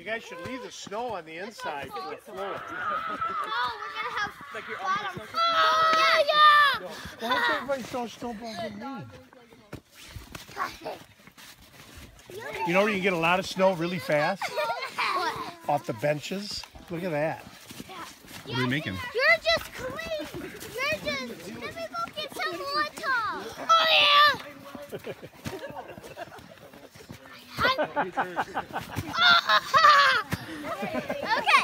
guys should leave the snow on the inside for the floor. No, we're gonna have Like your bottom. arms. Yeah. Why is everybody throwing snowballs at me? You know where you can get a lot of snow really fast? Off the benches. Look at that. What are we making? You're just clean. You're just. Let me go get some water. Oh yeah. Okay.